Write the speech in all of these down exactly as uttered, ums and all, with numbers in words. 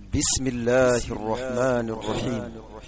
بسم الله الرحمن الرحيم.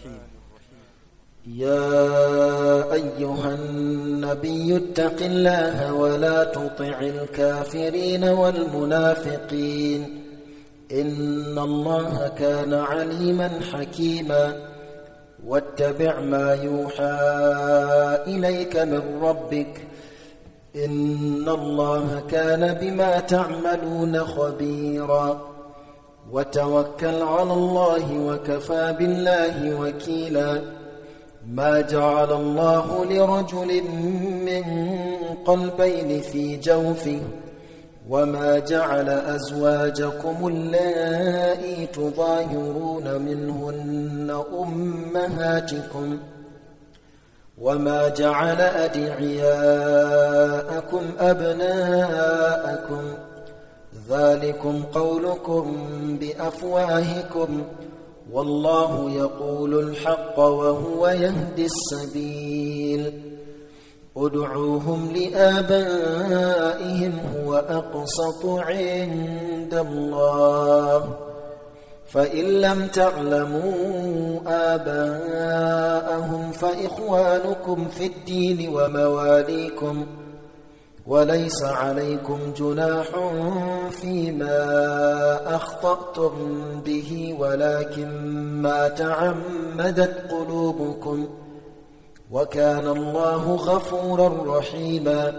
يا أيها النبي اتق الله ولا تطع الكافرين والمنافقين إن الله كان عليما حكيما واتبع ما يوحى إليك من ربك إن الله كان بما تعملون خبيرا وتوكل على الله وكفى بالله وكيلا ما جعل الله لرجل من قلبين في جوفه وما جعل أزواجكم اللائي تظاهرون منهن أمهاتكم وما جعل أدعياءكم أبناءكم ذلكم قولكم بأفواهكم والله يقول الحق وهو يهدي السبيل ادعوهم لآبائهم هو أقسط عند الله فإن لم تعلموا آباءهم فإخوانكم في الدين ومواليكم وليس عليكم جناح فيما أخطأتم به ولكن ما تعمدت قلوبكم وكان الله غفورا رحيما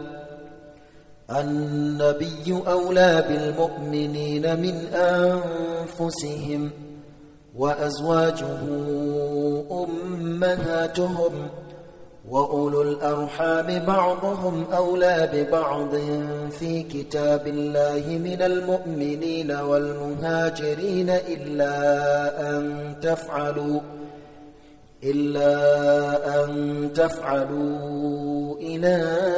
النبي أولى بالمؤمنين من أنفسهم وأزواجه أمهاتهم وأولو الأرحام بعضهم أولى ببعض في كتاب الله من المؤمنين والمهاجرين إلا أن تفعلوا إلا أن تفعلوا إلى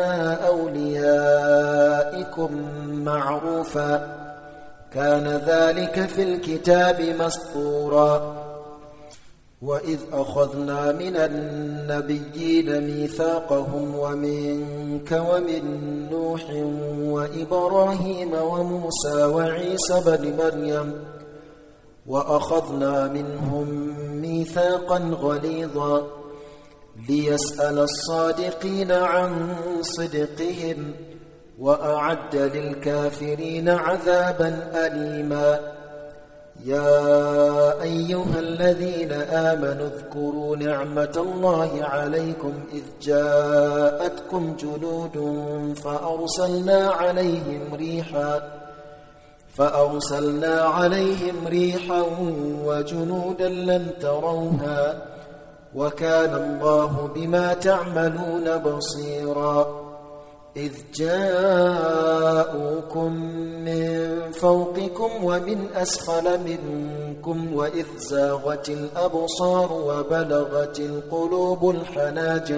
أوليائكم معروفا كان ذلك في الكتاب مسطورا وإذ أخذنا من النبيين ميثاقهم ومنك ومن نوح وإبراهيم وموسى وعيسى بن مريم وأخذنا منهم ميثاقا غليظا ليسأل الصادقين عن صدقهم وأعد للكافرين عذابا أليما يا أيها الذين آمنوا اذكروا نعمة الله عليكم إذ جاءتكم جنود فأرسلنا عليهم ريحا فأرسلنا عليهم ريحا وجنودا لم تروها وكان الله بما تعملون بصيرا إذ جاءوكم من فوقكم ومن أسفل منكم وإذ زاغت الأبصار وبلغت القلوب الحناجر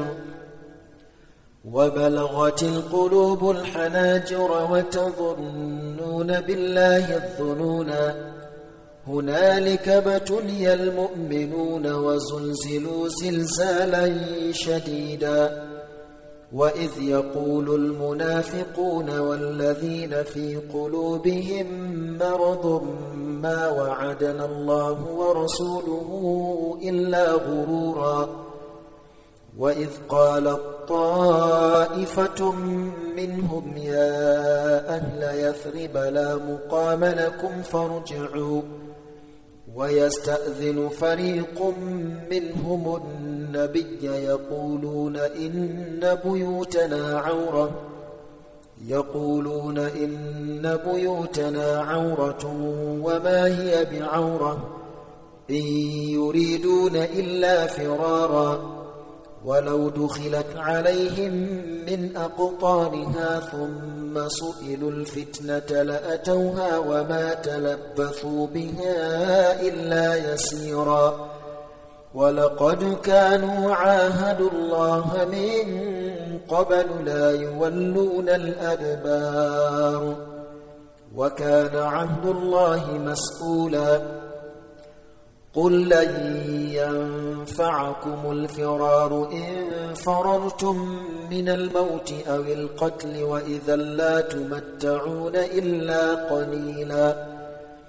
وبلغت القلوب الحناجر وتظنون بالله الظنونا هنالك ابتلي المؤمنون وزلزلوا زلزالا شديدا وإذ يقول المنافقون والذين في قلوبهم مرض ما وعدنا الله ورسوله إلا غرورا وإذ قالت طائفة منهم يا أهل يثرب لا مقام لكم فارجعوا ويستأذن فريق منهم النبي يقولون إن بيوتنا عورة يقولون إن بيوتنا عورة وما هي بعورة إن يريدون إلا فرارا ولو دخلت عليهم من أقطارها ثم سئلوا الفتنة لأتوها وما تلبثوا بها إلا يسيرا ولقد كانوا عاهدوا الله من قبل لا يولون الأدبار وكان عهد الله مسؤولا قل لن ينفعكم الفرار إن فررتم من الموت أو القتل وإذا لا تمتعون إلا قليلا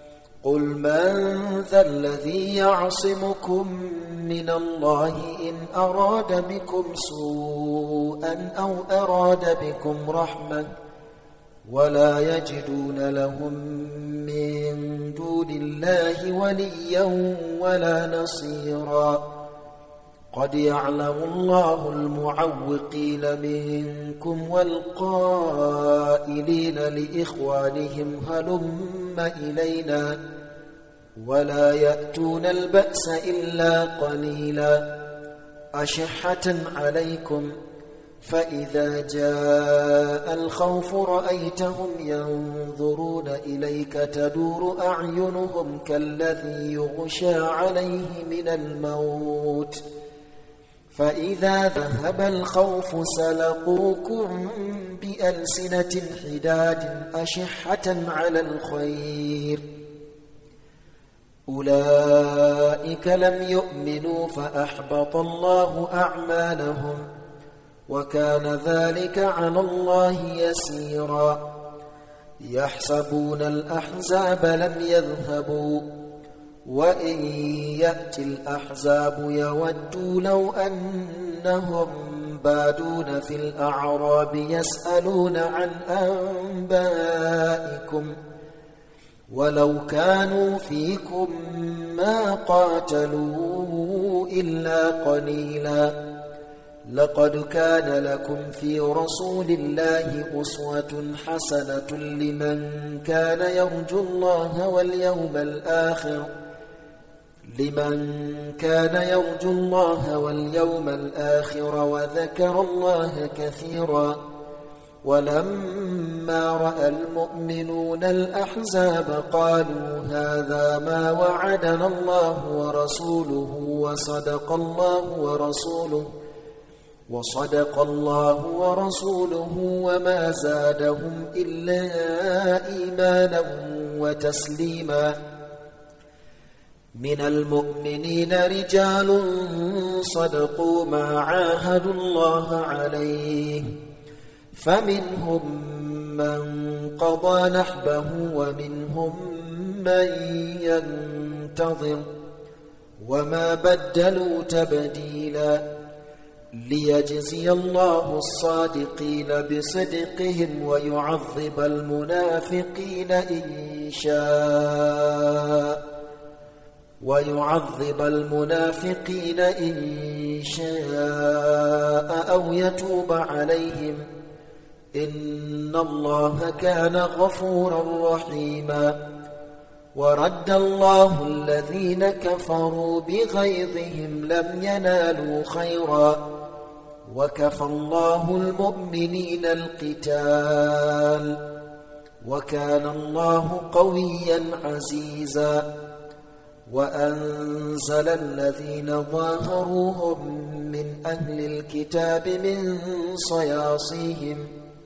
قل من ذا الذي يعصمكم من الله إن أراد بكم سوءا أو أراد بكم رحمة ولا يجدون لهم من دون الله وليا ولا نصيرا قد يعلم الله المعوقين منكم والقائلين لإخوانهم هلم إلينا ولا يأتون البأس إلا قليلا أشحة عليكم فإذا جاء الخوف رأيتهم ينظرون إليك تدور أعينهم كالذي يغشى عليه من الموت فإذا ذهب الخوف سلقوكم بألسنة حداد أشحة على الخير أولئك لم يؤمنوا فأحبط الله أعمالهم وكان ذلك على الله يسيرا يحسبون الأحزاب لم يذهبوا وإن يأتي الأحزاب يودوا لو أنهم بادون في الأعراب يسألون عن أنبائكم ولو كانوا فيكم ما قاتلوا إلا قليلا لقد كان لكم في رسول الله أسوة حسنة لمن كان يرجو الله واليوم الآخر لمن كان يرجو الله واليوم الآخر وذكر الله كثيرا ولما رأى المؤمنون الأحزاب قالوا هذا ما وعدنا الله ورسوله وصدق الله ورسوله وصدق الله ورسوله وما زادهم إلا إيمانا وتسليما من المؤمنين رجال صدقوا ما عاهدوا الله عليه فمنهم من قضى نحبه ومنهم من ينتظر وما بدلوا تبديلا ليجزي الله الصادقين بصدقهم ويعذب المنافقين إن شاء ويعذب المنافقين إن شاء أو يتوب عليهم إن الله كان غفورا رحيما ورد الله الذين كفروا بغيظهم لم ينالوا خيرا وكفى الله المؤمنين القتال وكان الله قويا عزيزا وأنزل الذين ظاهروهم من أهل الكتاب من صياصيهم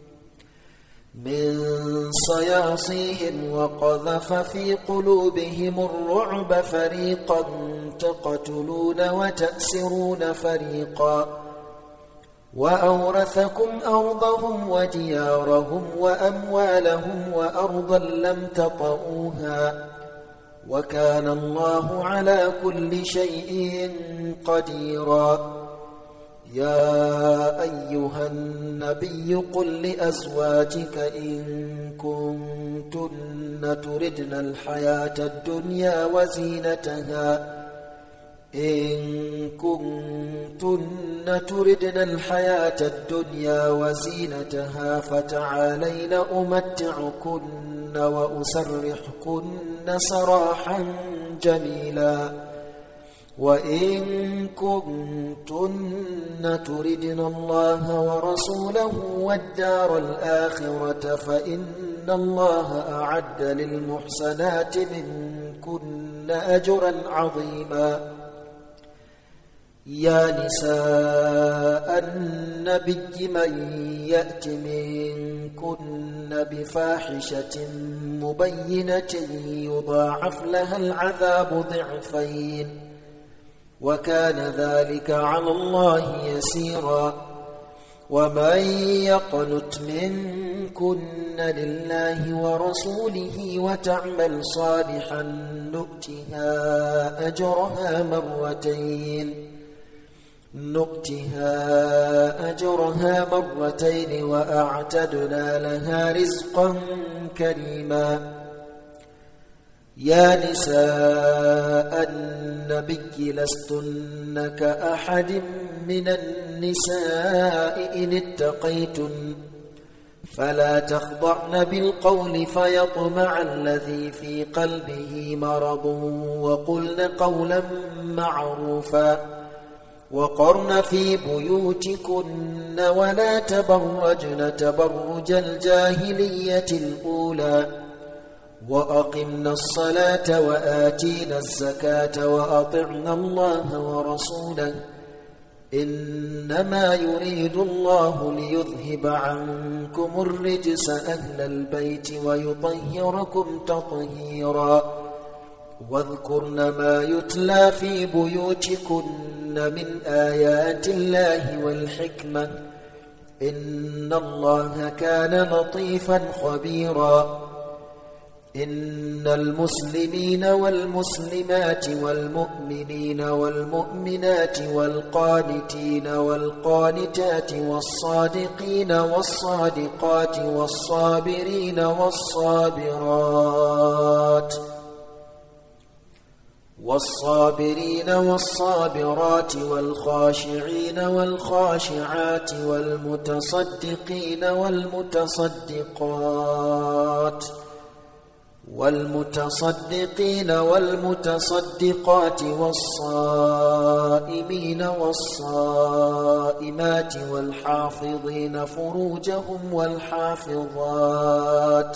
من صياصيهم وقذف في قلوبهم الرعب فريقا تقتلون وتأسرون فريقا وأورثكم أرضهم وديارهم وأموالهم وأرضا لم تطئوها وكان الله على كل شيء قديرا يا أيها النبي قل لأزواجك إن كنتن تردن الحياة الدنيا وزينتها إن كنتن تردن الحياة الدنيا وزينتها فتعالين أمتعكن وأسرحكن سراحا جميلا وإن كنتن تردن الله ورسوله والدار الآخرة فإن الله أعد للمحسنات منكن أجرا عظيما يا نساء النبي من يأت منكن بفاحشة مبينة يضاعف لها العذاب ضعفين وكان ذلك على الله يسيرا ومن يقنت منكن لله ورسوله وتعمل صالحا نؤتها أجرها مرتين نؤتها أجرها مرتين وأعتدنا لها رزقا كريما. يا نساء النبي لستن كأحد من النساء إن اتقيتن فلا تخضعن بالقول فيطمع الذي في قلبه مرض وقلن قولا معروفا وقرن في بيوتكن ولا تبرجن تبرج الجاهلية الأولى وأقمنا الصلاة وآتينا الزكاة وأطعنا الله ورسوله إنما يريد الله ليذهب عنكم الرجس أهل البيت ويطهركم تطهيرا. واذكرن ما يتلى في بيوتكن من آيات الله والحكمة إن الله كان لطيفا خبيرا. إن المسلمين والمسلمات والمؤمنين والمؤمنات والقانتين والقانتات والصادقين والصادقات والصابرين والصابرات والصابرين والصابرات والخاشعين والخاشعات والمتصدقين والمتصدقات والمتصدقين والمتصدقات والصائمين والصائمات والحافظين فروجهم والحافظات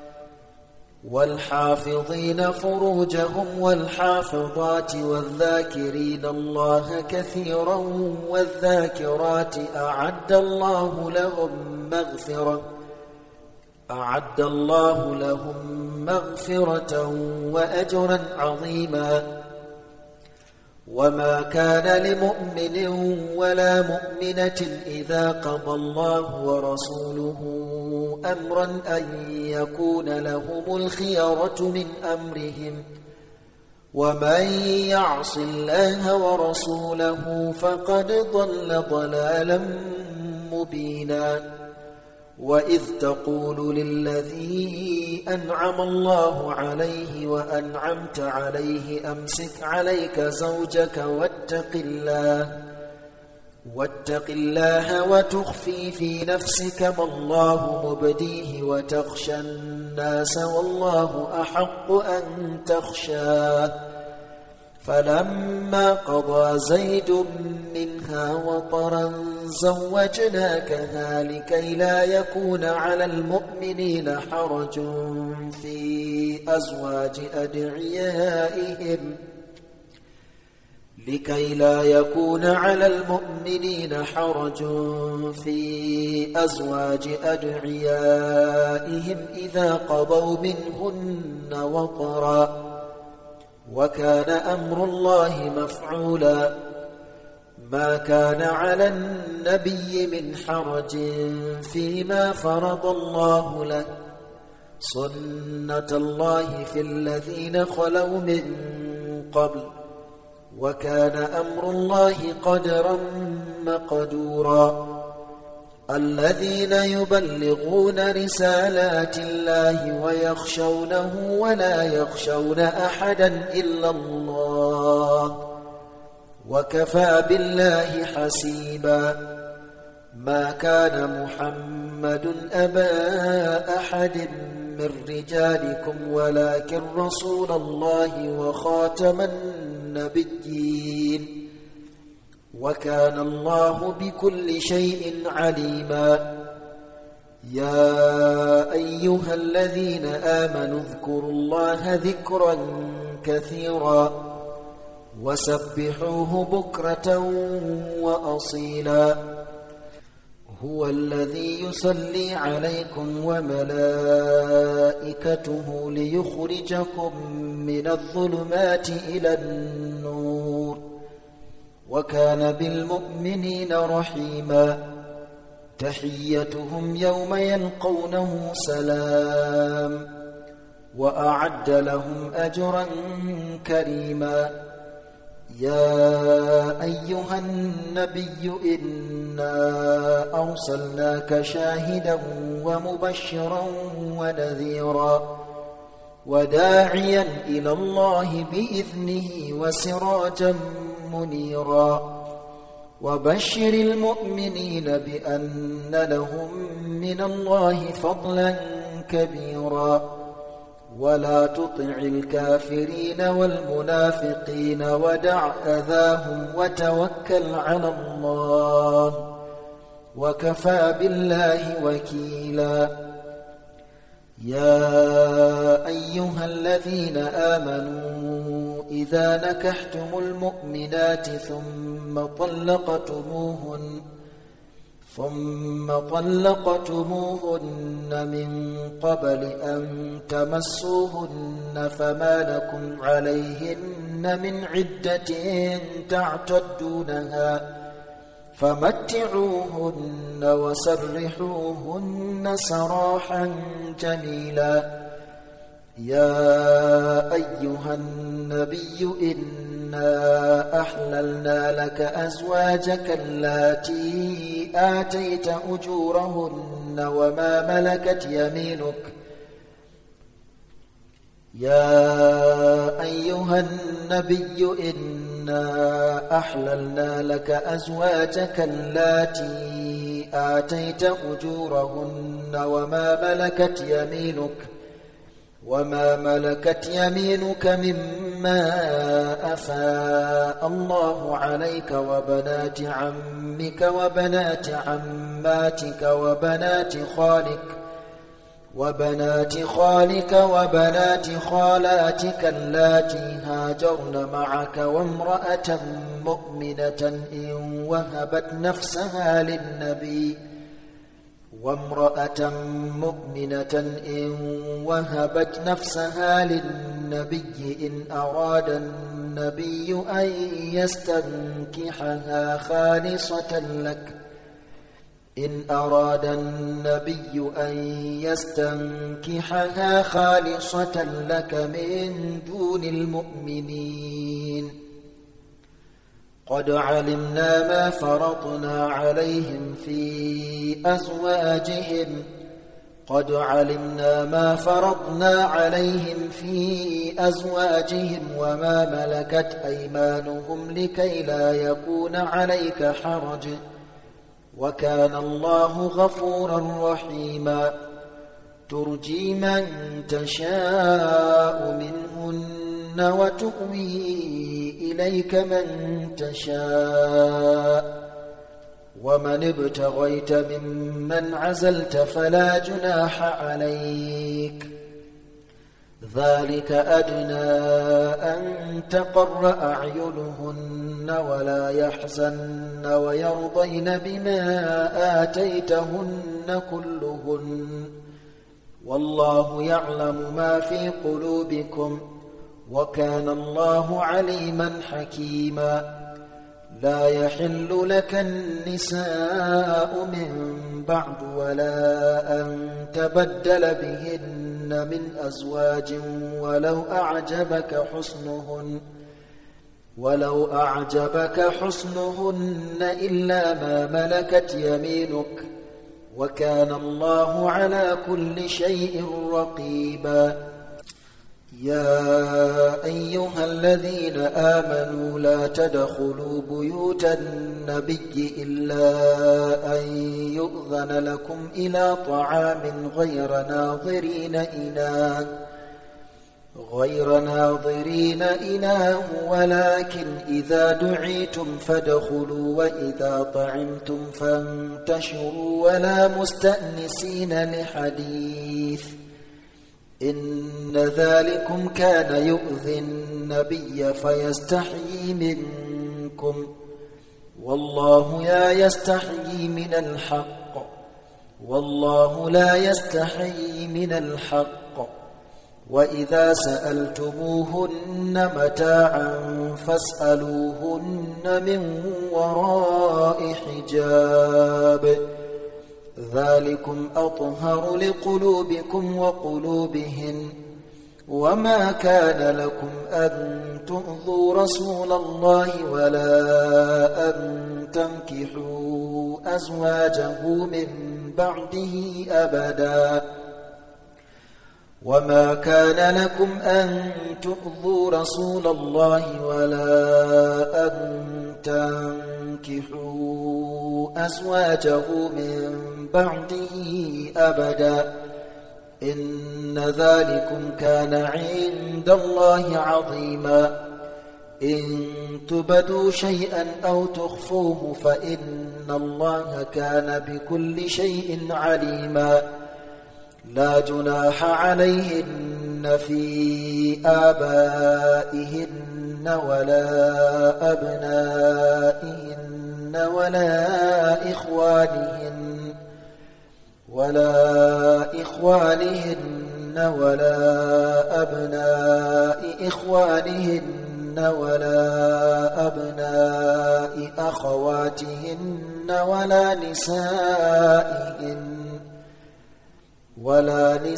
والحافظين فروجهم والحافظات والذاكرين الله كثيرا والذاكرات أعد الله لهم مغفرة أعد الله لهم مغفرة وأجرا عظيما. وما كان لمؤمن ولا مؤمنة إذا قضى الله ورسوله أمرا أن يكون لهم الخيرة من أمرهم ومن يعص الله ورسوله فقد ضل ضلالا مبينا. وإذ تقول للذي أنعم الله عليه وأنعمت عليه أمسك عليك زوجك واتق الله واتق الله وتخفي في نفسك ما الله مبديه وتخشى الناس والله أحق أن تخشاه. فلما قضى زيد منها وطرا زوجناكها لكي لا يكون على المؤمنين حرج في أزواج أدعيائهم لكي لا يكون على المؤمنين حرج في أزواج أدعيائهم إذا قضوا منهن وطرا وكان أمر الله مفعولا. ما كان على النبي من حرج فيما فرض الله له سنة الله في الذين خلوا من قبل وكان أمر الله قدرا مقدورا. الذين يبلغون رسالات الله ويخشونه ولا يخشون أحدا إلا الله وكفى بالله حسيبا. ما كان محمد أبا أحد من رجالكم ولكن رسول الله وخاتم النبيين وكان الله بكل شيء عليما. يا أيها الذين آمنوا اذكروا الله ذكرا كثيرا وسبحوه بكرة وأصيلا. هو الذي يصلي عليكم وملائكته ليخرجكم من الظلمات إلى النور وكان بالمؤمنين رحيما. تحيتهم يوم يلقونه سلام وأعد لهم أجرا كريما يا أيها النبي إنا أرسلناك شاهدا ومبشرا ونذيرا وداعيا إلى الله بإذنه وسراجا منيرا وبشر المؤمنين بأن لهم من الله فضلا كبيرا ولا تطع الكافرين والمنافقين ودع أذاهم وتوكل على الله وكفى بالله وكيلا يا أيها الذين آمنوا إذا نكحتم المؤمنات ثم طلقتموهن ثم طلقتموهن من قبل أن تمسوهن فما لكم عليهن من عدة تعتدونها فمتعوهن وسرحوهن سراحا جميلا يا أيها النبي إنا أحللنا لك أزواجك اللاتي آتيت أجورهن وما ملكت يمينك يا أيها النبي إنا أحللنا لك أزواجك اللاتي آتيت أجورهن وما ملكت يمينك وما ملكت يمينك مما أفاء الله عليك وبنات عمك وبنات عماتك وبنات خالك وبنات خالك وبنات خالاتك اللاتي هاجرن معك وامرأة مؤمنة إن وهبت نفسها للنبي وامرأة مؤمنة إن وهبت نفسها للنبي إن أراد النبي أن يستنكحها خالصة لك إن أراد النبي أن يستنكحها خالصة لك من دون المؤمنين قد علمنا ما فرضنا عليهم في أزواجهم قد علمنا ما فرضنا عليهم في أزواجهم وما ملكت أيمانهم لكي لا يكون عليك حرج وكان الله غفورا رحيما ترجي من تشاء منهن وتؤوي إليك من تشاء ومن ابتغيت ممن عزلت فلا جناح عليك ذلك أدنى أن تقر أعينهن ولا يحزن ويرضين بما آتيتهن كلهن والله يعلم ما في قلوبكم وكان الله عليما حكيما لا يحل لك النساء من بعد ولا أن تبدل بهن من أزواج ولو أعجبك حسنهن ولو أعجبك حسنهن إلا ما ملكت يمينك وكان الله على كل شيء رقيبا يا أيها الذين آمنوا لا تدخلوا بيوت النبي إلا أن يؤذن لكم إلى طعام غير ناظرين إناه غير ناظرين إناه ولكن إذا دعيتم فادخلوا وإذا طعمتم فانتشروا ولا مستأنسين لحديث إن ذلكم كان يؤذي النبي فيستحيي منكم والله لا يستحيي من الحق والله لا يستحيي من الحق وإذا سألتموهن متاعا فاسألوهن من وراء حجاب ذلكم أطهر لقلوبكم وقلوبهن وما كان لكم أن تؤذوا رسول الله ولا أن تنكحوا أزواجه من بعده أبدا وما كان لكم أن تؤذوا رسول الله ولا أن تنكحوا أزواجه من بعده أبدا إن ذلكم كان عند الله عظيما إن تبدوا شيئا أو تخفوه فإن الله كان بكل شيء عليما لا جناح عليهن في آبائهن ولا أبنائهن ولا إخوانهن ولا إخوانهن ولا أبناء إخوانهن ولا أبناء أخواتهن ولا نسائهن ولا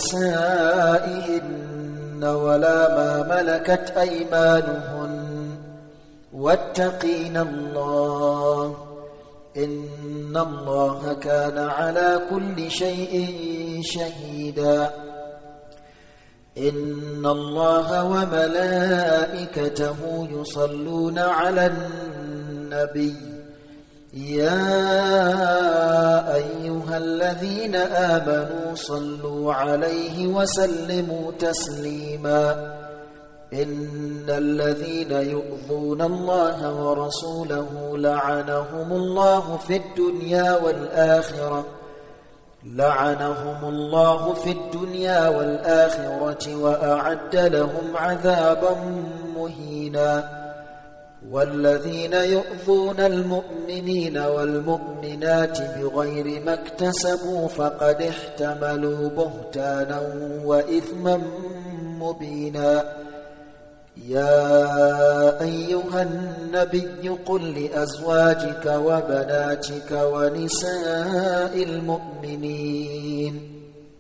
نسائهن ولا ما ملكت أيمانهن واتقين الله إن الله كان على كل شيء شهيدا إن الله وملائكته يصلون على النبي يا أيها الذين آمنوا صلوا عليه وسلموا تسليما إن الذين يؤذون الله ورسوله لعنهم الله في الدنيا والآخرة لعنهم الله في الدنيا والآخرة وأعد لهم عذابا مهينا والذين يؤذون المؤمنين والمؤمنات بغير ما اكتسبوا فقد احتملوا بهتانا وإثما مبينا يا أيها النبي قل لأزواجك وبناتك ونساء المؤمنين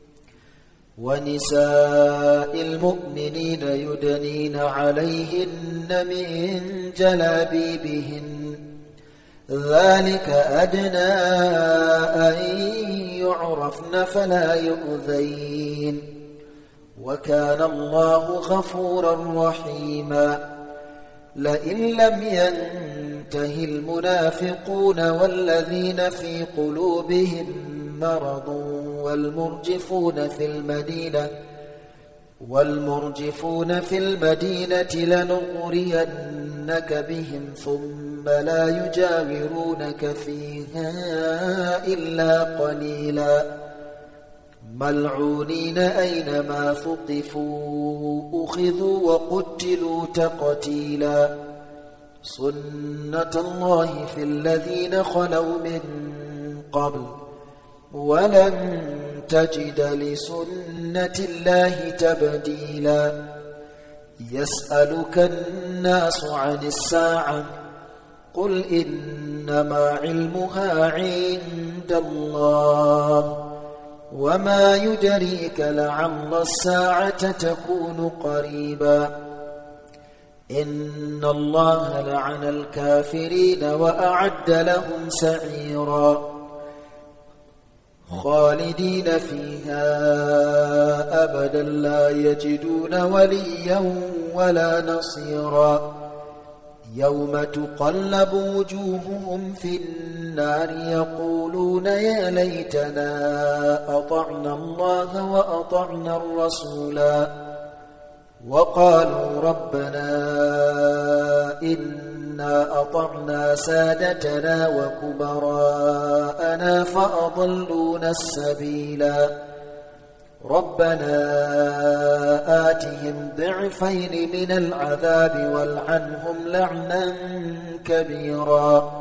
ونساء المؤمنين يدنين عليهن من جلابيبهن ذلك أدنى أن يعرفن فلا يؤذين وكان الله غفورا رحيما لئن لم ينته المنافقون والذين في قلوبهم مرض والمرجفون في المدينة والمرجفون في المدينة لنغرينك بهم ثم لا يجاورونك فيها إلا قليلا ملعونين أينما ثقفوا أخذوا وقتلوا تقتيلا سنة الله في الذين خلوا من قبل ولن تجد لسنة الله تبديلا يسألك الناس عن الساعة قل إنما علمها عند الله وما يدريك لعل الساعة تكون قريبا إن الله لعن الكافرين وأعد لهم سعيرا خالدين فيها أبدا لا يجدون وليا ولا نصيرا يوم تقلب وجوههم في النار يقولون يا ليتنا أطعنا الله وأطعنا الرسولا وقالوا ربنا إنا أطعنا سادتنا وكبراءنا فأضلونا السبيلا ربنا آتهم ضعفين من العذاب والعنهم لعنا كبيرا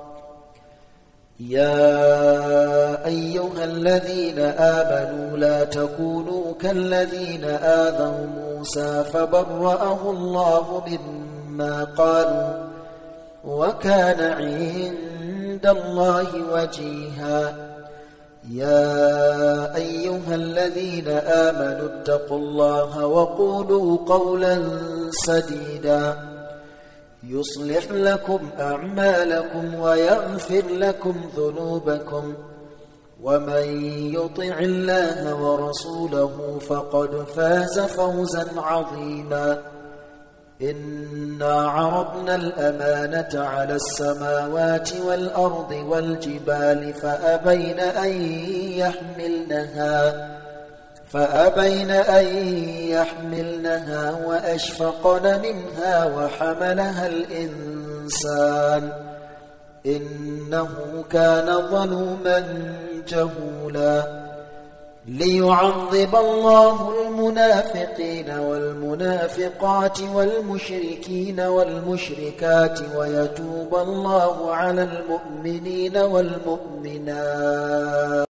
يا أيها الذين آمنوا لا تكونوا كالذين آذوا موسى فبرأه الله مما قالوا وكان عند الله وجيها يا أيها الذين آمنوا اتقوا الله وقولوا قولا سديدا يصلح لكم أعمالكم ويغفر لكم ذنوبكم ومن يطع الله ورسوله فقد فاز فوزا عظيما إنا عرضنا الأمانة على السماوات والأرض والجبال فأبين أن يحملنها فأبين أن يحملنها وأشفقن منها وحملها الإنسان إنه كان ظلوما جهولا ليعذب الله المنافقين والمنافقات والمشركين والمشركات ويتوب الله على المؤمنين والمؤمنات